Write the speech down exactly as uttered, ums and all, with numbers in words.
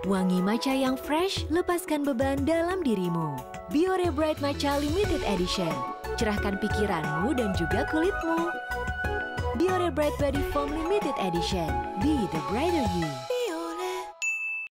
Wangi matcha yang fresh, lepaskan beban dalam dirimu. Biore Bright Matcha Limited Edition. Cerahkan pikiranmu dan juga kulitmu. Biore Bright Body Foam Limited Edition. Be the brighter you.